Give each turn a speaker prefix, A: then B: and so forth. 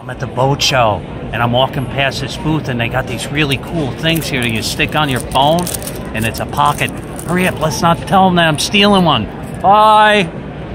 A: I'm at the boat show, and I'm walking past this booth, and they got these really cool things here that you stick on your phone, and it's a pocket. Hurry up, let's not tell them that I'm stealing one. Bye.